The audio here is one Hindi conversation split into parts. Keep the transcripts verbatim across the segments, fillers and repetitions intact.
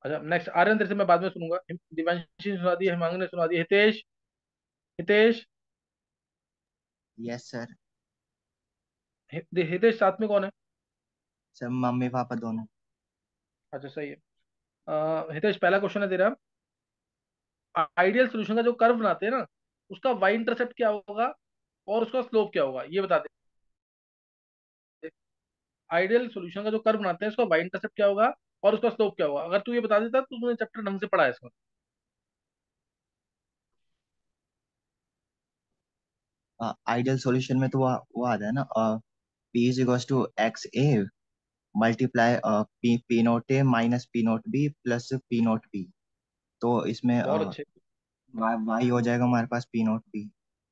अच्छा नेक्स्ट, आर्यन तेरे से मैं बाद में सुनूंगा। हिम- दिव्यांशी ने सुना दी, हिमांगी ने सुना दी, हितेश। हितेश। Yes sir. हि- हितेश साथ में कौन है? सर मम्मी पापा दोनों। अच्छा सही है। अ, हितेश पहला क्वेश्चन है तेरा। आइडियल सोल्यूशन का जो कर्व बनाते हैं ना, उसका वाई इंटरसेप्ट क्या होगा और उसका स्लोप क्या होगा, ये बता दे। आइडियल सॉल्यूशन का जो कर्व बनाते हैं, उसका वाई इंटरसेप्ट क्या होगा और उसका स्लोप क्या होगा? अगर तू ये बता देता तो तूने चैप्टर ढंग से पढ़ा है इसमें। आइडियल सॉल्यूशन में तो वो वो आता है ना, P is equal to X A multiply P P naught A minus P naught B plus P naught B. तो इसमें बहुत अच्छे। वाई हो जाएगा हमारे पास P naught B.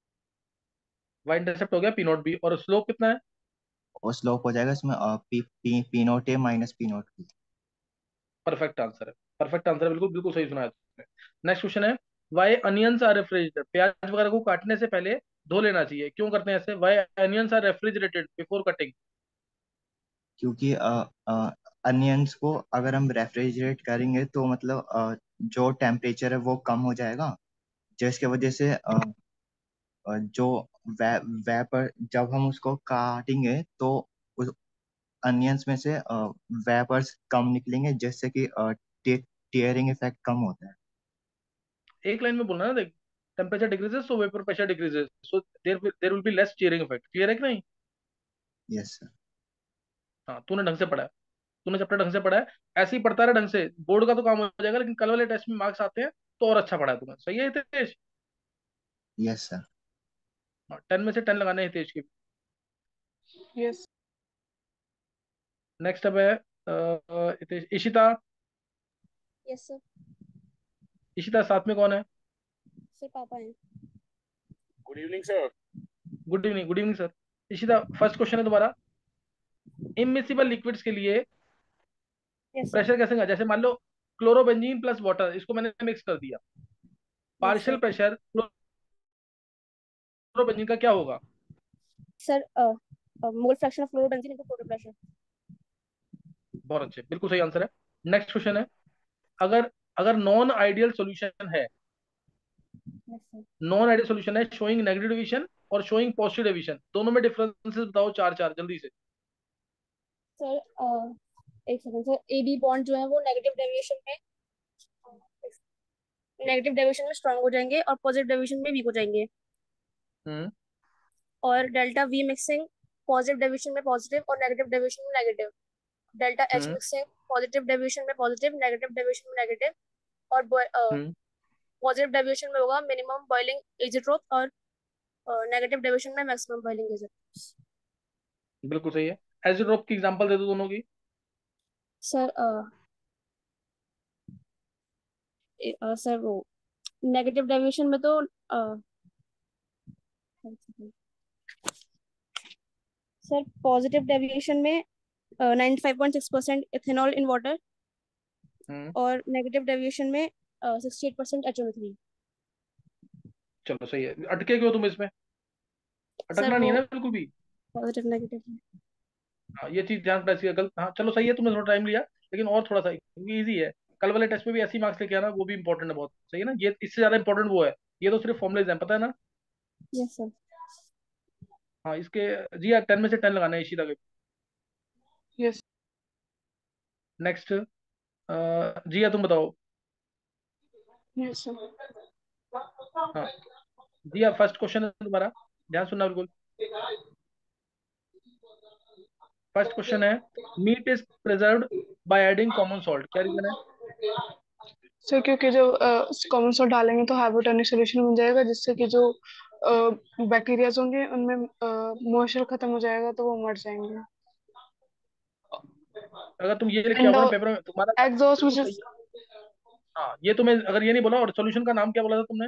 Y intercept हो गया पी नॉट बी, और स्लोप कितना है? और स्लोप हो जाएगा इसमें P P P naught A minus P naught B. Perfect answer है। परफेक्ट आंसर है, बिल्कुल बिल्कुल सही सुना है तुमने। नेक्स्ट क्वेश्चन है। वाई अनियंस आर रेफ्रिजरेटेड, प्याज वगैरह को काटने से पहले धो लेना चाहिए, क्यों करते हैं ऐसे? Why onions are refrigerated before cutting. क्योंकि अनियंस को अगर हम रेफ्रिजरेट करेंगे तो मतलब अ, जो टेम्परेचर है वो कम हो जाएगा, जिसके वजह से अ, अ, जो वे, वेपर जब हम उसको काटेंगे तो उस अनियंस में से वेपर्स कम निकलेंगे, जिससे कि टेयरिंग इफेक्ट कम होता है। एक लाइन में बोलना ना देख। Temperature decreases so vapour pressure decreases, so there there will be less cheering effect. Clear है कि नहीं? Yes sir. हाँ, तूने ढंग से पढ़ा है। तूने चैप्टर ढंग से पढ़ा है। ऐसे ही पढ़ता रहे ढंग से, बोर्ड का तो काम हो जाएगा, लेकिन कल वाले टेस्ट में मार्क्स आते हैं तो और अच्छा पढ़ा है तूने। सही है हितेश? Yes sir. हाँ, टेन में से टेन लगाने हैं हितेश की। यस। नेक्स्ट अब है अ, अ, हितेश, इशिता। Yes sir. इशिता साथ में कौन है? सर पापा हैं। Good evening sir. Good evening, good evening sir. Ishita first question है तुम्हारा। इमिसिबल लिक्विड्स के लिए यस सर। प्रेशर कैसे होगा? जैसे मान लो क्लोरोबेंजीन प्लस वाटर, इसको मैंने मिक्स कर दिया। Yes partial sir. Pressure chlorobenzene का क्या होगा? Sir mole fraction of fluorobenzene into total pressure. बहुत अच्छे, बिल्कुल सही आंसर है। नेक्स्ट क्वेश्चन है। अगर अगर नॉन आइडियल सॉल्यूशन है, yes sir. Non ideal solution है शोइंग नेगेटिव डिवीजन और शोइंग पॉजिटिव डिवीजन, दोनों में डिफरेंसेस बताओ चार चार जल्दी से। सर एक second sir, A B bond जो है वो नेगेटिव डेविएशन में नेगेटिव डेविएशन में स्ट्रांग हो जाएंगे और पॉजिटिव डेविएशन में वीक हो जाएंगे। हम्म। और delta V mixing positive deviation में पॉजिटिव और नेगेटिव डेविएशन में negative. Delta H hmm. Mixing positive deviation में पॉजिटिव, नेगेटिव डेविएशन में नेगेटिव। और हम्म। पॉजिटिव डेविएशन में होगा मिनिमम बॉइलिंग एजेट्रोप और नेगेटिव डेविएशन में मैक्सिमम बॉइलिंग एजेट्रोप। बिल्कुल सही है। एजिड्रोप की एग्जांपल दे दो दोनों की। सर सर वो नेगेटिव डेविएशन में तो सर पॉजिटिव डेविएशन में ninety five point six percent ethanol in water hmm. और नेगेटिव डेविएशन में sixty eight percent H O three. चलो सही है। अटके क्यों तुम इसमें? सर अटकना नहीं वो है ना बिल्कुल भी। Positive negative. हाँ, ये चीज ध्यान रखना चाहिए। गलत, हाँ चलो सही है, तुमने थोड़ा टाइम लिया, लेकिन और थोड़ा सा, क्योंकि इजी है। कल वाले टेस्ट में भी ऐसी मार्क्स लेके आना, वो भी इंपॉर्टेंट है बहुत। सही है ना? ये इससे ज्यादा इंपॉर्टेंट वो है। ये तो सिर्फ फॉर्मुलेज है, पता है ना? Yes sir. हाँ इसके। जी हाँ, टेन में से टेन लगाना है इशिता के। यस। नेक्स्ट। जी हाँ तुम बताओ। Yes sir. हाँ जी हाँ, फर्स्ट क्वेश्चन है तुम्हारा, ध्यान सुनना बिल्कुल। फर्स्ट क्वेश्चन है। Meat is preserved by adding common salt, क्या रीजन है? सर क्योंकि जब कॉमन सॉल्ट डालेंगे तो हाइपोटोनिक सोल्यूशन बन जाएगा, जिससे कि जो बैक्टीरियाज होंगे उनमें मॉइस्चर खत्म हो जाएगा तो वो मर जाएंगे। अगर तुम ये लिख के एंड आओगे ना पेपर में तुम्हारा, एग्जॉस्ट बिल्कुल विच सही इज। है। हाँ, ये तुम्हें अगर ये नहीं बोला, और सॉल्यूशन का नाम क्या बोला था तुमने?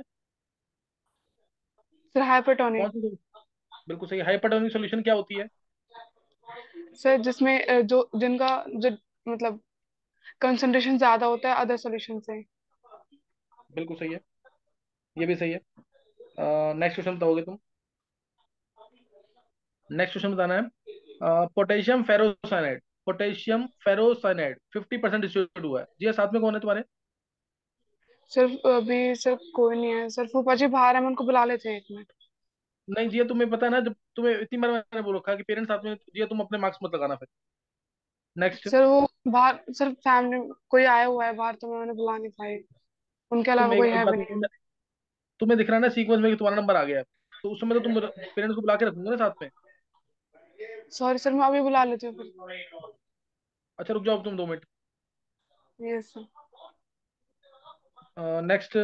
Sir hypotonic. कौन सी? बिल्कुल सही। हाइपरटोनिक सॉल्यूशन क्या होती है? सर जिसमें अ, जो जिनका जो मतलब कंसंट्रेशन ज्यादा होता है अदर सॉल्यूशन से। बिल्कुल सही है, ये भी सही है। नेक्स्ट क्वेश्चन बताओगे तुम। नेक्स्ट क्वेश्चन बताना है। Potassium ferrocyanide, potassium ferrocyanide fifty percent distribute हुआ है। जी हाँ, साथ में कौन है तुम्हारे? सिर्फ अभी सिर्फ कोई नहीं है सर, फूफा जी बाहर है, मैं उनको बुला लेते हैं एक मिनट। नहीं जी, तुम्हें पता है ना, जब तुम्हें इतनी बार मैंने बोल रखा है कि पेरेंट्स साथ में, जी तुम अपने मार्क्स मत लगाना फिर। नेक्स्ट। सर वो बाहर सिर्फ फैमिली कोई आया हुआ है बाहर, तो मैं उन्हें बुला नहीं पाई, उनके अलावा तुम कोई एक, एक है बात भी नहीं। बताओ, तुम्हें दिख रहा है ना सीक्वेंस में कि तुम्हारा नंबर आ गया है, तो उस समय तो तुम पेरेंट्स को बुला के रखोगे ना साथ में। सॉरी सर, मैं अभी बुला लेती हूँ फिर। अच्छा रुक जाओ तुम दो minute. Yes sir. Next.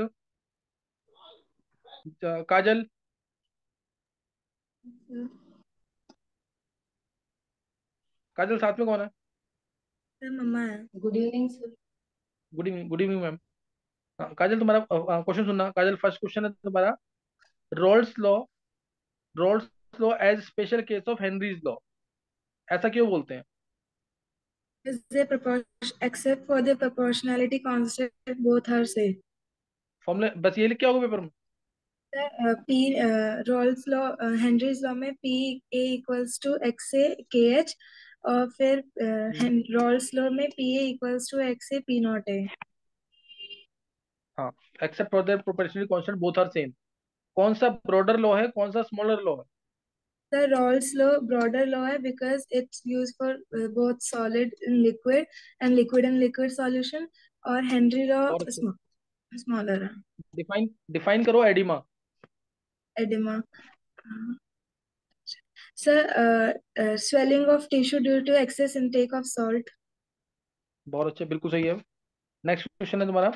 Kajal. Kajal साथ में कौन है? सर मम्मा है। Good evening sir. Good evening, good evening ma'am. Kajal तुम्हारा क्वेश्चन सुनना। काजल फर्स्ट क्वेश्चन है तुम्हारा, Raoult's law, Raoult's law as special case of Henry's law, ऐसा क्यों बोलते हैं? Is a proportion except for the proportionality constant both are same. फॉर्मूले बस ये लिख के आओगे पेपर में? Sir P Raoult's law Henry's law में P A equals to X A K H, और फिर हम्म, रॉल्स लॉ में P A equals to X A P not A. हाँ, except for the proportional constant both are same. कौन सा ब्रॉडर लॉ है, कौन सा स्मॉलर लॉ है? Sir Raoult's law broader law है because it's use for both solid in liquid and liquid in liquid solution, और हेनरी लॉ और स्मॉलर है। डिफाइन डिफाइन करो oedema. Oedema sir swelling of tissue due to excess intake of salt. बहुत अच्छे, बिल्कुल सही है। नेक्स्ट क्वेश्चन है तुम्हारा,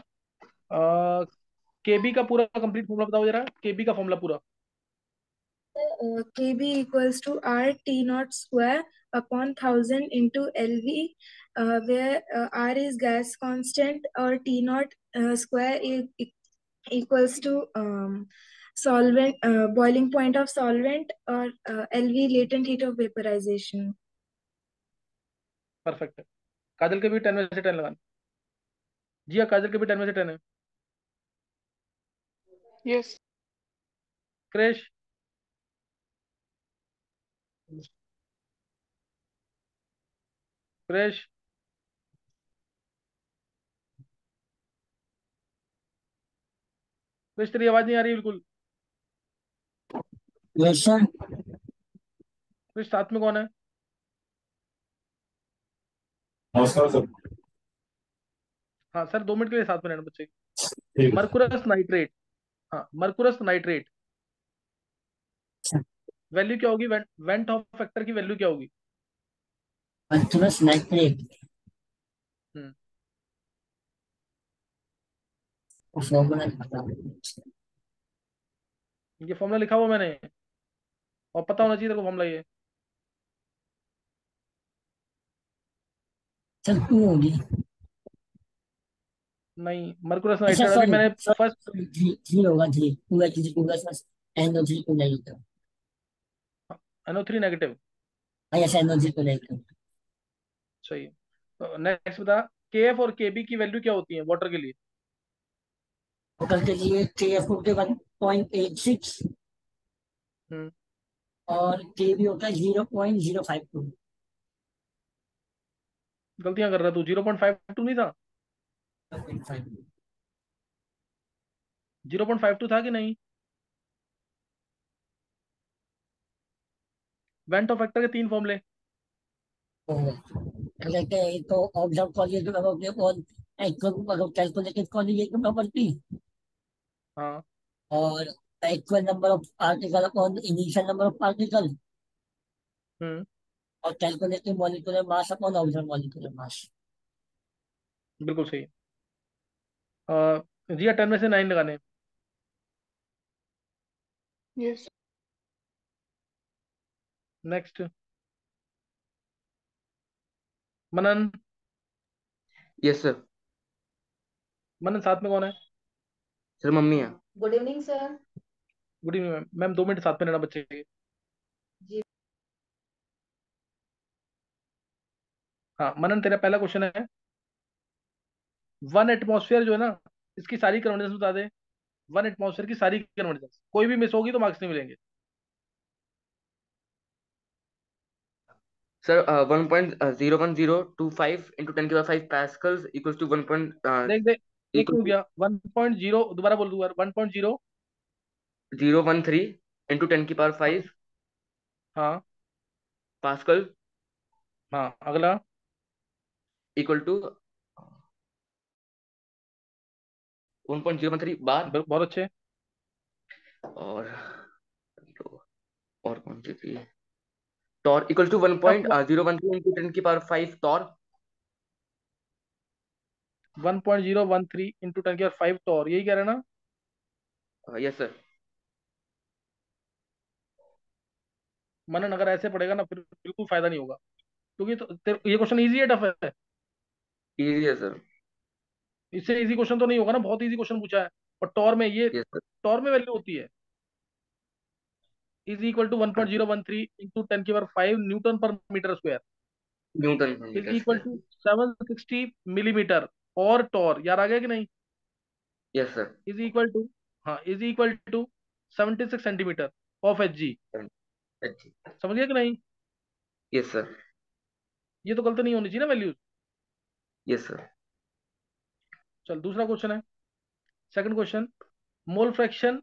केबी का पूरा कंप्लीट फॉर्मूला बताओ जरा, केबी का फॉर्मूला पूरा। uh, Kb equals to R T naught square upon thousand into L V, uh, where uh, R is gas constant or T naught uh, square is e- equals to um, solvent uh, boiling point of solvent, or uh, L V latent heat of vaporization. Perfect है। काजल के भी टेन में से टेन लगाना। जी हाँ, काजल के भी टेन में से टेन है। यस। क्रेश। क्रेश। क्रेश तेरी आवाज नहीं आ रही बिल्कुल। Yes sir. क्रेश साथ में कौन है? नमस्कार सर। हाँ सर, दो मिनट के लिए साथ में रहना बच्चे। ठीक है। Mercurous nitrate. हाँ, मर्कुरस नाइट्रेट वैल्यू क्या होगी? वेंट ऑफ फैक्टर की वैल्यू क्या होगी? मर्कुरस नाइट्रेट हम्म फॉर्मूला बता। ये फॉर्मूला लिखा हुआ मैंने, और पता होना चाहिए तेरे को फॉर्मूला ये। सर टू होगी। नहीं, मर्कुरस अच्छा नाइट्रेट अभी सॉरी मैंने फर्स्ट। सॉरी, थ्री थ्री होगा, three two H two plus N O three two negative. N O three negative. हाँ yes, N O three two negative. सही है। तो नेक्स्ट बता, के एफ और के बी की वैल्यू क्या होती है वाटर के लिए? होटल के लिए के एफ होते one point eight six, hmm और के भी होता है zero point zero five two. गलतियां कर रहा तू, जीरो पॉइंट फाइव टू नहीं था? जीरो पॉइंट फाइव टू था कि नहीं? वेंट ऑफ फैक्टर के तीन फॉर्मूले। कहते हैं तो ऑब्जर्व कॉलिएटिव अपने on equal calculated colligative property, हाँ। और equal number of particle upon initial number of particle, hmm और calculated molecular mass upon observe molecular mass. बिल्कुल सही। अ, जी टेन में से नाइन लगाने। Yes. Next. Manan. Yes sir. Manan साथ में कौन है? सर मम्मी है। Good evening sir. Good evening ma'am. Ma'am दो मिनट साथ में रहना बच्चे के। जी। हाँ मनन, तेरा पहला क्वेश्चन है, वन एटमॉस्फेयर जो है ना, इसकी सारी कन्वर्जेंस बता दे। वन एटमॉस्फेयर की सारी कन्वर्जेंस, कोई भी मिस होगी तो मार्क्स नहीं मिलेंगे। Sir one point zero one zero two five into ten की power five pascals equals to one point देख देख, एक इक्वल हो टू गया वन पॉइंट जीरो, दोबारा बोल दूंगा, one point zero. Zero one three into ten की पावर हाँ फाइव हाँ पास्कल हाँ, अगला। Equal to one point zero one three bar. ब- बहुत अच्छे। और और कौन सी थी? Torr equal to one tough point हुआ। Zero one three into ten की power five torr. One point zero one three into ten की पावर फाइव टॉर, यही कह रहे हैं ना? Yes sir. मनन, अगर ऐसे पड़ेगा ना फिर बिल्कुल फायदा नहीं होगा, क्योंकि तो, तेरे- ये क्वेश्चन इजी है टफ है? इजी है सर। इससे इजी क्वेश्चन तो नहीं होगा ना, बहुत इजी क्वेश्चन पूछा है। और टॉर में ये, यस सर। टॉर में वैल्यू होती है। Is equal to one point zero one three into ten की power five newton per metre square newton per is metre equal square. Two seven sixty millimetre. और टॉर यार आ गया कि नहीं? Yes sir. Is equal to, हाँ, is equal to seventy six centimetre of H G. समझ गया कि नहीं? Yes sir. ये तो गलत नहीं होनी चाहिए ना वैल्यूज। Yes sir. चल, दूसरा क्वेश्चन है। Second question, mole fraction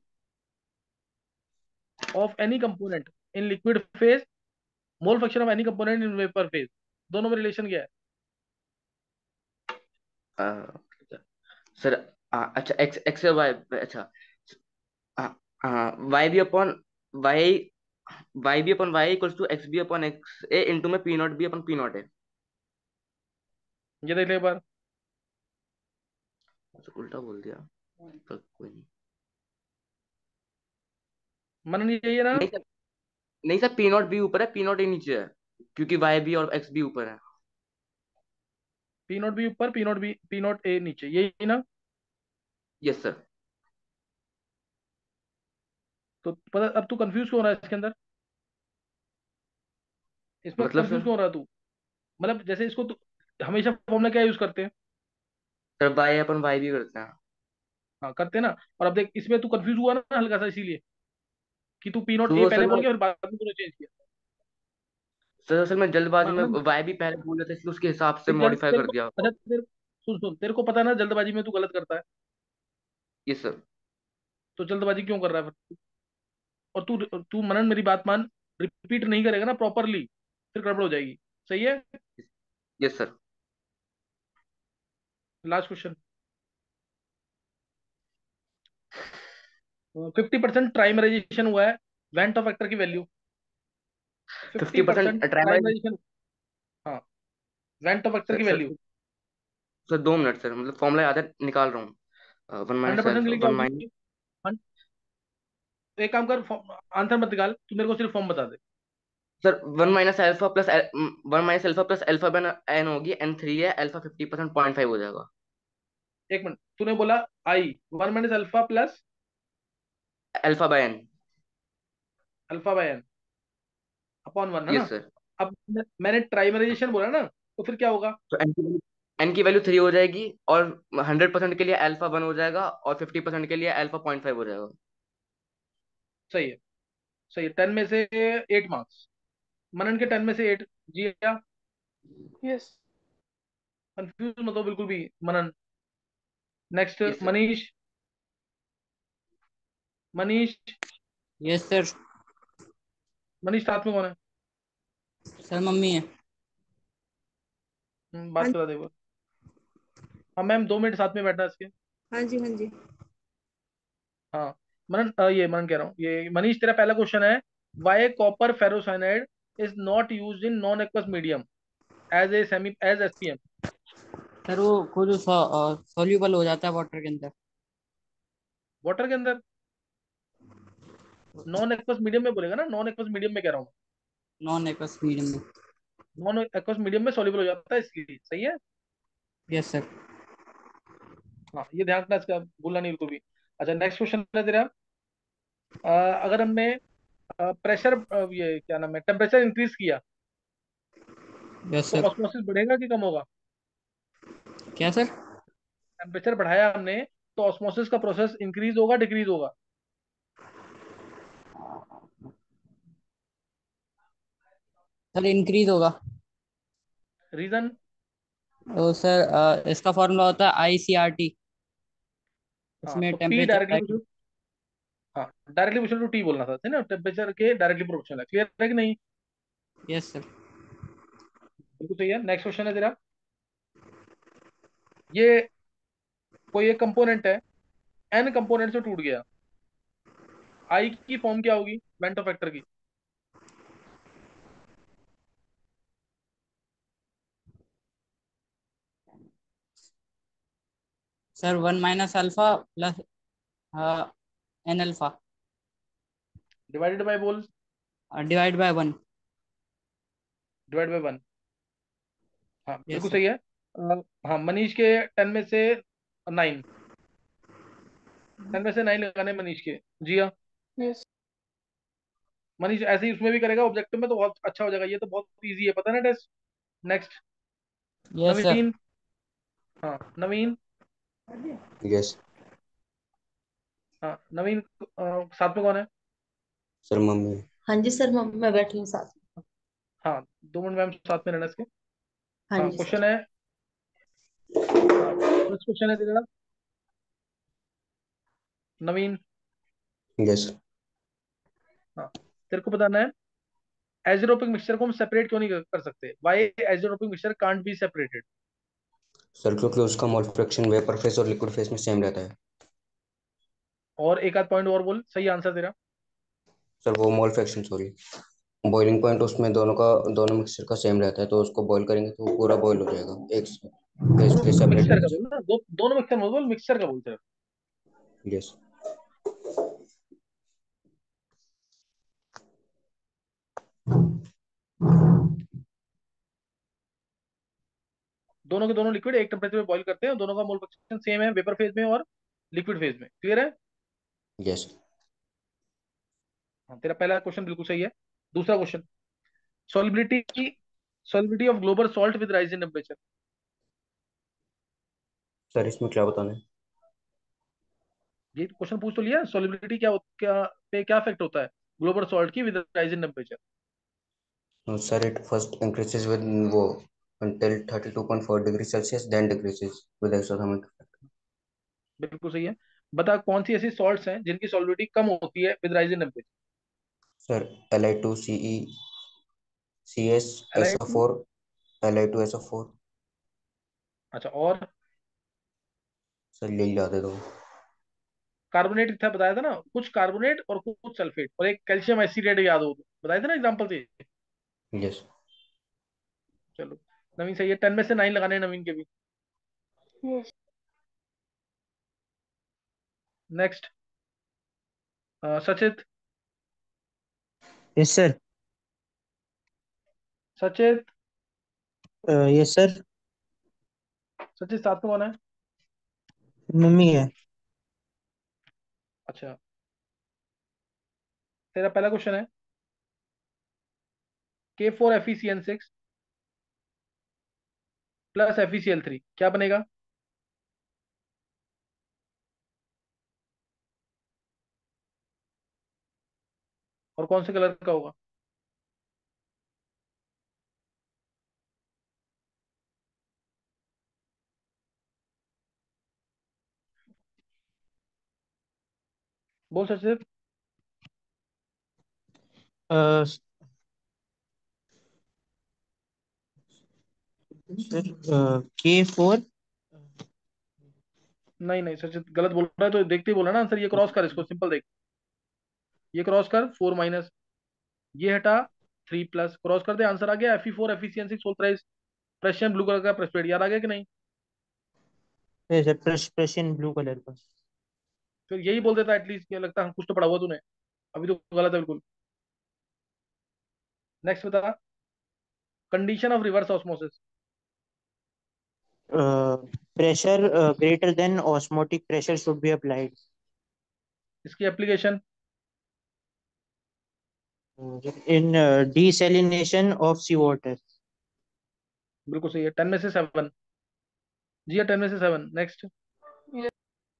of any component in liquid phase, mole fraction of any component in vapour phase, दोनों में रिलेशन क्या है? सर अच्छा एक्स एक्स वाई, अच्छा Y B upon Y, Y B upon Y equals to X B upon X A into में P not B upon P not है। ये देख ले एक बार। अच्छा, उल्टा बोल दिया तो कोई नहीं। मन नहीं चाहिए ना? नहीं सर, नहीं सर, पी नॉट बी ऊपर है, पी नॉट ए नीचे है, क्योंकि वाई बी और एक्स बी ऊपर है। पी नॉट बी ऊपर, P not B, P not A नीचे, यही ना? Yes sir. तो पता, अब तू कंफ्यूज क्यों हो रहा है इसके अंदर? इसमें मतलब कंफ्यूज सर, क्यों हो रहा है तू? मतलब जैसे इसको तू हमेशा फॉर्मूला क्या यूज करते हैं? सर वाई अपन वाई भी करते हैं। हाँ, करते हैं ना। और अब देख, इसमें तू कंफ्यूज हुआ ना हल्का सा, इसीलिए कि तू पी नॉट ए तो सर पहले बोल मैं के फिर बाद में तूने चेंज किया। सर असल में जल्दबाजी में मतलब वाई भी पहले बोल रहे थे, इसलिए उसके हिसाब से देख, जल मॉडिफाई तेरे कर को, दिया। अच्छा तेरे, सुन सुन, तेरे को पता है ना जल्दबाजी में तू गलत करता है, यस सर। तो जल्दबाजी क्यों कर रहा है फिर? और तू तू मनन, मेरी बात मान, रिपीट नहीं करेगा ना प्रॉपरली, फिर गड़बड़ हो जाएगी। सही है? Yes sir. Last question. Fifty percent trimerization हुआ है वेंट ऑफ वेक्टर की value. Fifty fifty percent percent trimer. Trimerization, हाँ, वेंट ऑफ वेक्टर सर की सर वैल्यू सर दो मिनट सर, मतलब फॉर्मूला याद है, निकाल रहा हूँ। वन हंड्रेड माइनस परसेंट के एल्फा लिए क्या वन माइनस। होगी? हन- तो एक काम कर, आंसर मत निकाल तू, मेरे को सिर्फ फॉर्म बता दे। Sir one minus alpha plus one minus alpha plus alpha बन एन होगी, एन थ्री है, alpha fifty percent point five हो जाएगा। एक मिनट, तूने बोला I one minus alpha plus alpha by N. Alpha by N upon one, है ना? Yes sir. अब मैं- मैंने ट्राइमराइजेशन बोला ना, तो फिर क्या होगा? तो एन की वैल्यू एन की वैल्यू थ्री हो जाएगी, और हंड्रेड परसेंट के लिए अल्फा वन हो जाएगा, और फिफ्टी परसेंट के लिए अल्फा पॉइंट फाइव हो जाएगा। सही है, सही है। टेन में से एट मार्क्स, मनन के टेन में से एट। जी क्या? यस। कंफ्यूज मत हो बिल्कुल भी, Manan. Next, yes sir. Manish. Manish. Yes sir. Manish साथ में कौन है? सर मम्मी है। हम्म, हाँ बात करा दे वो। हाँ मैम, दो मिनट साथ में बैठना इसके। हाँ जी, हाँ जी। हाँ, मनन, अ, ये मनन कह रहा हूँ, ये मनीष, तेरा पहला क्वेश्चन है, why copper ferrocyanide is not used in non aqueous medium as a semi as S P M. Sir वो खुद सॉल्यूबल हो जाता है वाटर के अंदर। वाटर के अंदर? नॉन एक्वस मीडियम में बोलेगा ना, नॉन एक्वस मीडियम में कह रहा हूँ। नॉन एक्वस मीडियम में। नॉन एक्वस मीडियम में सॉल्युबल हो जाता है, इसलिए सही है। Yes sir. हाँ, ये ध्यान रखना, इसका भूलना नहीं बिल्कुल भी। अच्छा, नेक्स्ट क्वेश्चन है तेरा। अ, अगर हमने प्रेशर, ये क्या नाम है, टेम्परेचर इंक्रीज किया, यस तो सर। ऑस्मोसिस बढ़ेगा कि कम होगा? क्या सर? टेम्परेचर बढ़ाया हमने, तो ऑस्मोसिस का प्रोसेस इंक्रीज होगा डिक्रीज होगा? सर इंक्रीज होगा। रीजन? तो सर अ, इसका फॉर्मूला होता है आई सी आर टी। हाँ, इसमें तो पी डायरेक्टली टेम्परेचर। पूछो। हाँ, डायरेक्टली पूछो, टू टी बोलना था, है ना, टेम्परेचर के डायरेक्टली प्रोपोर्शनल है। क्लियर है कि नहीं? Yes sir. बिल्कुल सही है। नेक्स्ट क्वेश्चन है तेरा, ये कोई एक कंपोनेंट है, एन कंपोनेंट से टूट गया, आई की फॉर्म क्या होगी बेंटो फैक्टर की? Sir one minus alpha plus N alpha divided by बोल। Divide by one. Divide by one. हाँ यस बिल्कुल सर। सही है। अ, हाँ, मनीष के टेन में से नाइन, टेन में से नाइन लगाने मनीष के। जी हाँ, यस। मनीष ऐसे ही उसमें भी करेगा ऑब्जेक्टिव में, तो बहुत अच्छा हो जाएगा। ये तो बहुत इजी है, पता है ना test. Next, yes sir. Naveen. हाँ नवीन। यस हाँ नवीन, अ, साथ में कौन है? सर, मम्मी। हाँ जी सर, मैं मैं बैठी हूँ साथ में। हाँ, दो मिनट मैम साथ में रहना इसके। हाँ हाँ जी क्वेश्चन सर। है, हाँ फर्स्ट क्वेश्चन है तेरा नवीन। यस हाँ, तेरे को बताना है, एज़ोट्रोपिक मिक्सचर को हम सेपरेट क्यों नहीं कर कर सकते? Why azeotropic mixture can't be separated? Sir, क्योंकि उसका मोल फ्रैक्शन वेपर फेस और लिक्विड फेस में सेम रहता है। और एक आध पॉइंट और बोल, सही आंसर तेरा। सर, वो mole fraction, sorry, boiling point उसमें दोनों का, दोनों मिक्सचर का सेम रहता है, तो उसको बॉईल करेंगे तो वो पूरा बॉईल हो जाएगा, एक फेस दोनों फेस सेपरेट मिक्सचर रहने का से। बोल ना, दो, दोनों मिक्सचर मत बोल, मिक्सचर का बोल सिर्फ। यस दोनों के दोनों लिक्विड एक टेम्परेचर पे बॉईल करते हैं, दोनों का मोल फ्रैक्शन सेम है, वेपर फेज में और लिक्विड फेज में। क्लियर है? यस हाँ, तेरा पहला क्वेश्चन बिल्कुल सही है। दूसरा question, solubility solubility of global salt with rise in temperature. Sir, इसमें क्या बताना है? ये क्वेश्चन पूछ तो लिया, सॉलिबिलिटी क्या हो- क्या पे क्या इफेक्ट होता है ग्लोबल सॉल्ट की with rise in temperature? No, sir, it first increases with वो until thirty two point four degree Celsius, then decreases with exothermic effect. बिल्कुल सही है। बता कौन सी ऐसी सॉल्ट्स हैं जिनकी सॉलिबिलिटी कम होती है with rise in temperature? Sir, L I two C E C S L S I O two. Four L I two S O four अच्छा, और सर, यही याद है दो। कार्बोनेट था बताया था ना, कुछ कार्बोनेट और कुछ सल्फेट और एक कैल्शियम एसिडेट, याद हो तो बताया था ना एग्जांपल थे। यस चलो, नवीन सही है, टेन में से नाइन लगाने हैं नवीन के भी। Yes. Next, Sachit. Yes sir. Sachit. Yes sir. Sachit साथ में कौन है? मम्मी है। अच्छा, तेरा पहला क्वेश्चन है, K four F E C N six plus F E C L three क्या बनेगा? और कौन से कलर का होगा? बोल सचित। सर के फोर। नहीं नहीं सचित गलत बोल रहा है, तो देखते ही बोला ना आंसर। ये क्रॉस कर, इसको सिंपल देख, ये क्रॉस कर, फोर माइनस, ये हटा, थ्री प्लस, क्रॉस कर दे, आंसर आ गया। F E four F E C N six सोल्ट्राइज प्रेशियन ब्लू कलर का प्रेसपेड, याद आ गया कि नहीं? सर प्रशियन ब्लू कलर का। फिर यही बोल देता एटलीस्ट, क्या लगता है कुछ तो पढ़ा हुआ तूने। अभी तो गलत है बिल्कुल। नेक्स्ट बता, condition of reverse osmosis. Pressure greater than osmotic pressure should be applied. इसकी application? In desalination of sea water. बिल्कुल सही है, टेन में से सेवन। जी हाँ, टेन में से seven. Next, yes.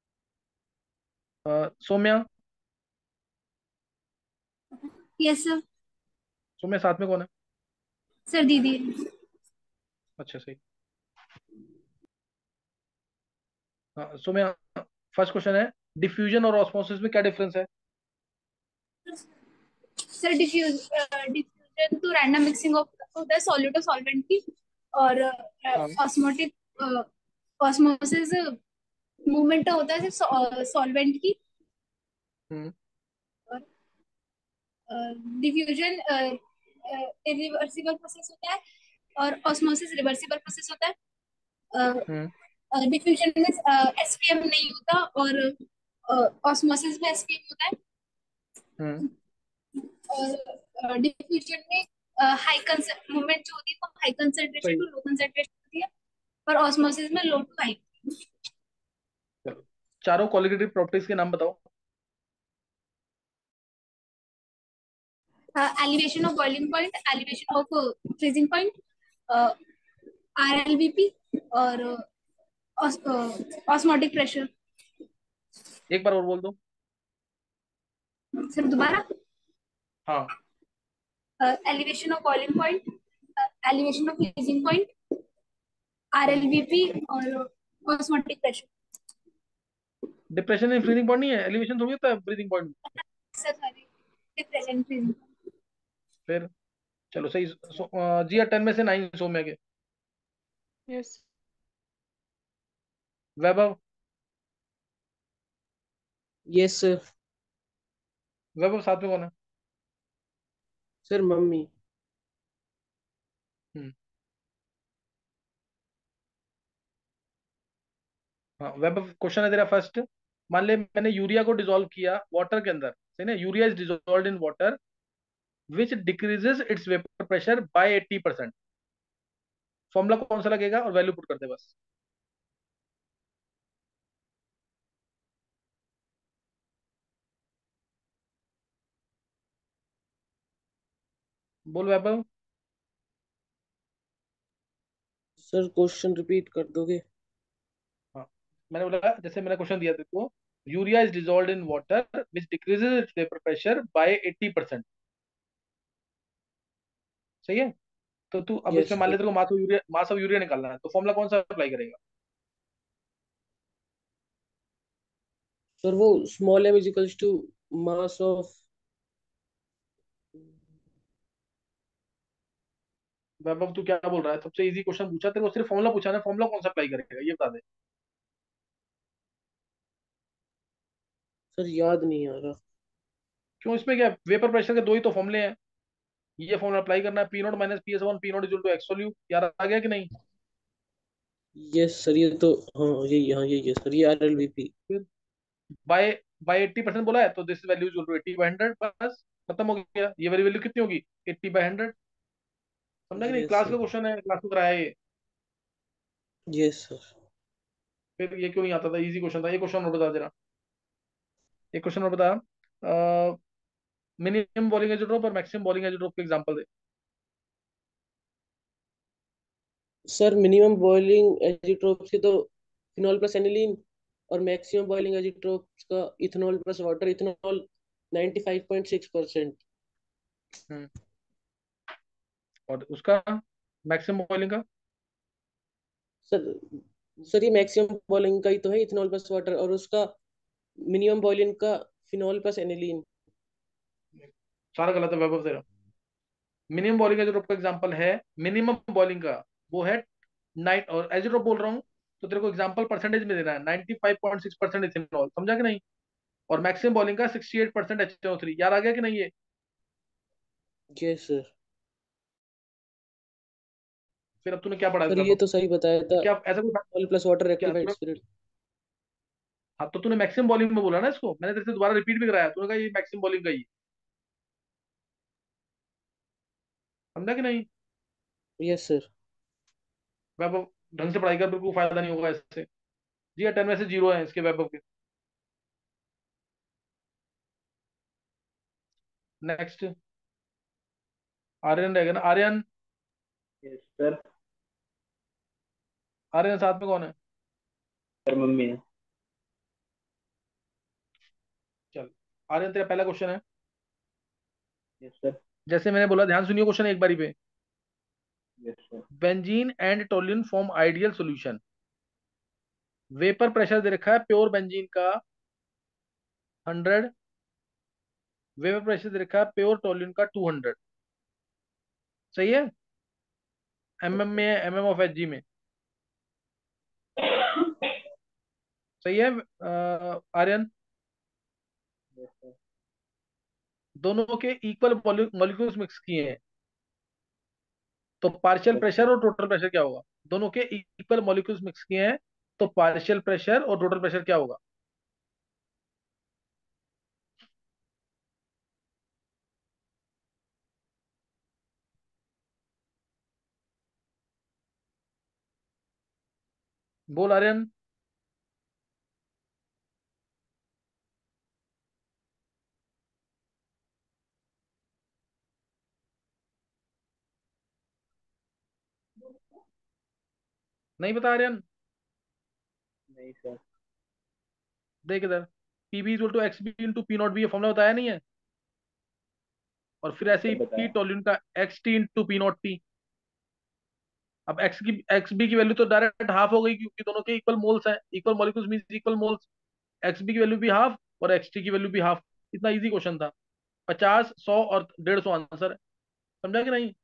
Saumya. Yes sir. Saumya साथ में कौन है? सर दीदी। अच्छा सही। हाँ सो मैं, फर्स्ट क्वेश्चन है, डिफ्यूजन और ऑस्मोसिस में क्या डिफरेंस है? सर डिफ्यूज डिफ्यूजन तो रैंडम मिक्सिंग होता है सॉल्यूट और सॉल्वेंट की, और हाँ। ऑस्मोटिक ऑस्मोसिस मूवमेंट होता है सिर्फ सॉल्वेंट की। हम्म। और डिफ्यूजन इरिवर्सिबल प्रोसेस होता है, और ऑस्मोसिस रिवर्सिबल प्रोसेस होता है। हम्म। डिफ्यूजन में एसपीएम नहीं होता, और ऑस्मोसिस में एसपीएम होता है। हम्म। और डिफ्यूजन में हाई मूवमेंट जो होती है वो हाई कंसंट्रेशन सही। टू लो कंसंट्रेशन होती है, और ऑस्मोसिस में लो टू हाई। चलो, चारों क्वालिटेटिव प्रॉपर्टीज के नाम बताओ। Elevation of boiling point, elevation of freezing point, RLBP, और ऑस्मोटिक प्रेशर। एक बार और बोल दो। सर दोबारा। हाँ। Elevation of boiling point, elevation of freezing point, RLBP, और osmotic pressure. Depression in freezing point नहीं है, एलिवेशन थोड़ी होता है breathing point. Sir sorry, depression freezing. फिर चलो सही। सो, अ, जी टेन में से नाइन सो में के। Yes. Vaibhav. Yes sir. Vaibhav साथ में कौन है? Sir mummy. हम्म। हाँ वैभव, क्वेश्चन है तेरा फर्स्ट। मान ले मैंने यूरिया को डिसॉल्व किया वाटर के अंदर, सही ना? Urea is dissolved in water which decreases its vapour pressure by eighty percent. Formula कौन सा लगेगा और वैल्यू पुट कर दे बस। बोल वैभव। सर क्वेश्चन रिपीट कर दोगे? हाँ, मैंने बोला जैसे मैंने क्वेश्चन दिया तेरे को, urea is dissolved in water which decreases its vapour pressure by eighty percent. सही है? तो तू अब यस इसमें मान सर। ले तेरे को mass of urea, mass of urea निकालना है, तो फॉर्मूला कौन सा अप्लाई करेगा? सर वो small M is equals to mass of. Vaibhav तू क्या बोल रहा है? सबसे इजी क्वेश्चन पूछा तेरे को, सिर्फ फॉर्मूला पूछा ना, फॉर्मूला कौन सा अप्लाई करेगा ये बता दे। सर याद नहीं आ रहा। क्यों, इसमें क्या, वेपर प्रेशर के दो ही तो फॉर्मूले हैं। ये फॉर्मूला अप्लाई करना है, P not minus P S one, P not equal to X solute. यार आ गया कि नहीं? यस सर, ये तो हाँ यही, हाँ यही है सर, ये आर एल वी पी। फिर बाय बाय एट्टी परसेंट बोला है, तो this value equal to eighty by hundred, बस खत्म हो गया। ये वाली वैल्यू कितनी होगी? Eighty by hundred. समझा कि नहीं? यस क्लास का सर। क्वेश्चन है, क्लास में कराया ये। Yes sir. फिर ये क्यों नहीं आता था? इजी क्वेश्चन था। ये क्वेश्चन और बता देना, एक क्वेश्चन और बता। मिनिमम बॉलिंग एज ड्रॉप और मैक्सिमम बॉलिंग एज ड्रॉप के एग्जांपल दे। सर मिनिमम बॉइलिंग एजिट्रोप्स की तो फिनॉल प्लस एनिलीन, और मैक्सिमम बॉइलिंग एजिट्रोप्स का ethanol plus water, ethanol ninety five point six percent. हम्म। और उसका मैक्सिमम बॉइलिंग का? सर सर ये मैक्सिमम बॉइलिंग का ही तो है, इथेनॉल प्लस वाटर, और उसका मिनिमम बॉइलिंग का फिनॉल प्लस एनिलीन। सारा गलत है वैभव तेरा। मिनिमम बॉलिंग एज ड्रॉप का एग्जांपल है, मिनिमम बॉलिंग का वो है नाइट, और एज ड्रॉप बोल रहा हूँ तो तेरे को एग्जांपल परसेंटेज में देना है, ninety five point six percent ethanol, समझा कि नहीं? और मैक्सिमम बॉलिंग का sixty eight percent H N O three. याद आ गया कि नहीं ये? Yes sir. फिर अब तूने क्या पढ़ा इस सर ये वैभव? तो सही बताया था, क्या ऐसा कोई? फिनॉल प्लस वाटर क्या रेक्टिफाइड तूने? स्पिरिट। हाँ तो तूने मैक्सिमम बॉलिंग में बोला ना इसको, मैंने तेरे से दोबारा रिपीट भी कराया, तूने कहा ये मैक्सिमम बॉलिंग का ही है। समझा कि नहीं? Yes sir. वैभव ढंग से पढ़ाई कर, बिल्कुल फायदा नहीं होगा इससे। जी टेन में से जीरो है इसके वैभव के। नेक्स्ट आर्यन रहेगा ना? आर्यन। Yes sir. आर्यन साथ में कौन है? सर मम्मी है। चल आर्यन, तेरा पहला क्वेश्चन है। Yes sir. जैसे मैंने बोला, ध्यान सुनियो क्वेश्चन एक बारी पे। Yes sir. Benzene and toluene form ideal solution. Vapour pressure दे रखा है प्योर बेंजीन का हंड्रेड, वेपर प्रेशर दे रखा है प्योर टोल्यून का टू हंड्रेड। सही है? एमएम में, एमएम ऑफ एच जी में। सही है अ, आर्यन? Yes sir. दोनों के इक्वल मॉलिक्यूल्स मिक्स किए हैं, तो पार्शियल यस प्रेशर सर। और टोटल प्रेशर क्या होगा? दोनों के इक्वल मॉलिक्यूल्स मिक्स किए हैं, तो पार्शियल प्रेशर और टोटल प्रेशर क्या होगा? बोल आर्यन। नहीं बता आर्यन? नहीं सर। देख इधर, P B equal to X B into P not B, ये फॉर्मूला बताया नहीं है? और फिर यस ऐसे सर ही पी बताया। टोल्यून का X T into P not T. अब एक्स की, एक्स बी की वैल्यू तो डायरेक्ट हाफ हो गई, क्योंकि दोनों के इक्वल मोल्स हैं, equal molecules means equal moles. X B की वैल्यू भी हाफ और एक्स टी की वैल्यू भी हाफ। इतना इजी क्वेश्चन था। पचास, सौ और डेढ़ सौ आंसर है। समझा कि नहीं?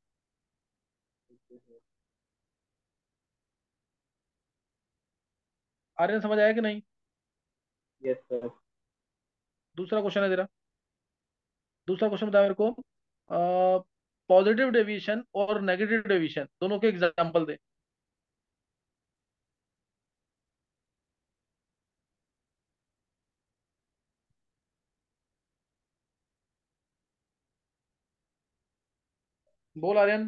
आर्यन समझ आया कि नहीं? Yes sir. दूसरा क्वेश्चन है तेरा। दूसरा क्वेश्चन बता मेरे को, पॉजिटिव डेविएशन और नेगेटिव डेविएशन दोनों के एग्जांपल दे। बोल आर्यन।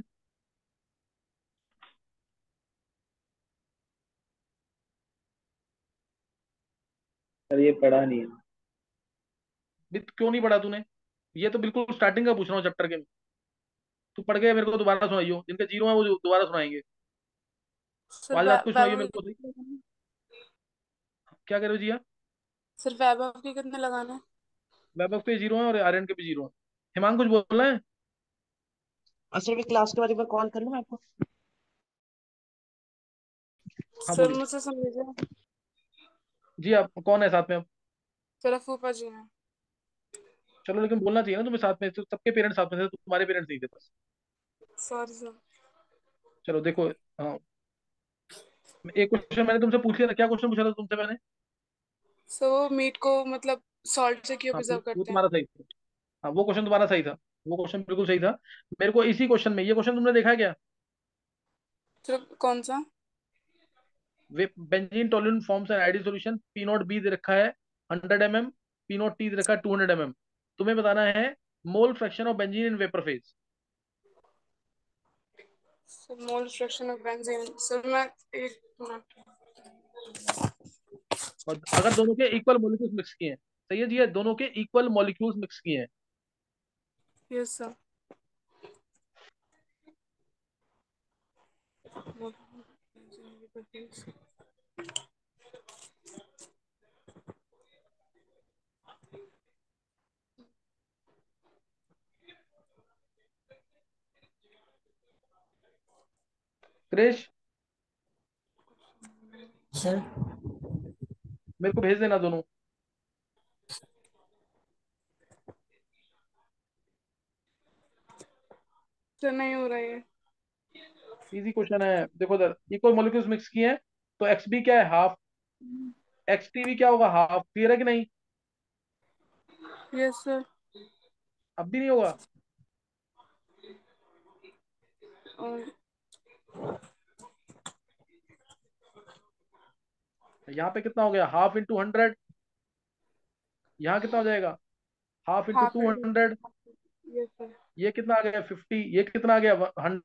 सर ये पढ़ा नहीं है। भी क्यों नहीं पढ़ा तूने? ये तो बिल्कुल स्टार्टिंग का पूछ रहा हूँ चैप्टर के। तू पढ़ के मेरे को दोबारा सुनाइयो, जिनके जीरो है वो दोबारा सुनाएंगे। सर वालिद वै, आप कुछ सुनाइए वैभव मेरे के को सही। कितने लगाने? क्या कह रहे हो जिया? सर वैभव के कितने लगाने हैं? वैभव के जीरो है और आर्यन के भी जीरो है। हिमांग कुछ बोलना है? सर भी क्लास के बाद एक बार कॉल कर लूँ मैं आपको? हाँ सर बोलिए। मुझसे सुन लीजिए। जी, आप कौन है साथ में अब? सर फूफा जी हैं। चलो, लेकिन बोलना चाहिए ना तुम्हें साथ में, तो सबके पेरेंट्स साथ में थे, तुम्हारे पेरेंट्स नहीं थे बस। Sorry sir. चलो देखो, हाँ, एक क्वेश्चन मैंने तुमसे पूछ लिया था। क्या क्वेश्चन पूछा था तुमसे मैंने? सर वो मीट को मतलब सॉल्ट से क्यों हाँ, वो प्रिजर्व वो करते हैं? तुम्हारा सही था। हाँ, वो क्वेश्चन तुम्हारा सही था। वो क्वेश्चन बिल्कुल सही था। मेरे को इसी क्वेश्चन में, ये क्वेश्चन तुमने देखा है क्या? सर कौन सा? वे benzene toluene forms an ideal solution, P not B दे रखा है hundred M M, P not T दे रखा है टू हंड्रेड एम एम। तुम्हें बताना है mole fraction of benzene in vapour phase. Sir mole fraction of benzene. Sir मैं एक मिनट। और अगर दोनों के इक्वल मॉलिक्यूल्स मिक्स किए हैं, सही है जी, है दोनों के इक्वल मॉलिक्यूल्स मिक्स किए हैं। Yes sir. क्रिश, सर मेरे को भेज देना दोनों। सर नहीं हो रहा है। इजी क्वेश्चन है, देखो इधर इक्वल मॉलिक्यूल्स मिक्स किए हैं, तो एक्स बी क्या है? हाफ। एक्स टी भी क्या होगा? हाफ। क्लियर है कि नहीं? Yes sir. अब भी नहीं होगा? और यहाँ पे कितना हो गया? Half into hundred. यहाँ कितना हो जाएगा? Half into half two into. Hundred. Yes sir. ये कितना आ गया? फिफ्टी। ये कितना आ गया? हंड्रेड।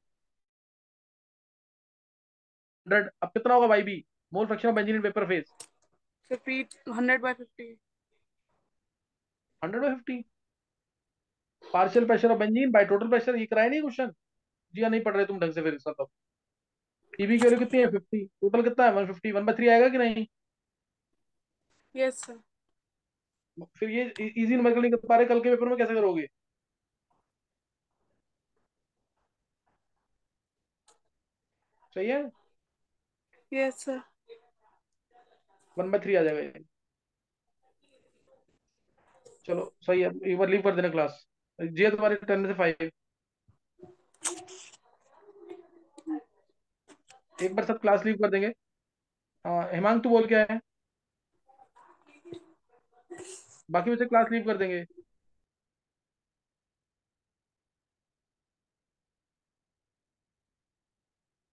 अब कितना होगा भाई B? Mole fraction of benzene in vapour phase. Sir P hundred by fifty. Hundred by fifty. Partial pressure of benzene by total pressure, ये कराया नहीं क्वेश्चन? जी हाँ, नहीं पढ़ रहे तुम ढंग से फिर इसका। तब पीबी की वैल्यू कितनी है? फिफ्टी। टोटल कितना है? One fifty. One by three आएगा कि नहीं? Yes sir. फिर ये इजी न्यूमेरिकल नहीं कर पा रहे, कल के पेपर में कैसे करोगे? सही है। Yes sir. One by three आ जाएगा ये। चलो सही है, एक बार लीव कर देना क्लास। जी तुम्हारे टेन से फाइव। एक बार सब क्लास लीव कर देंगे। हाँ, हेमांग तू बोल क्या है? बाकी बच्चे क्लास लीव कर देंगे।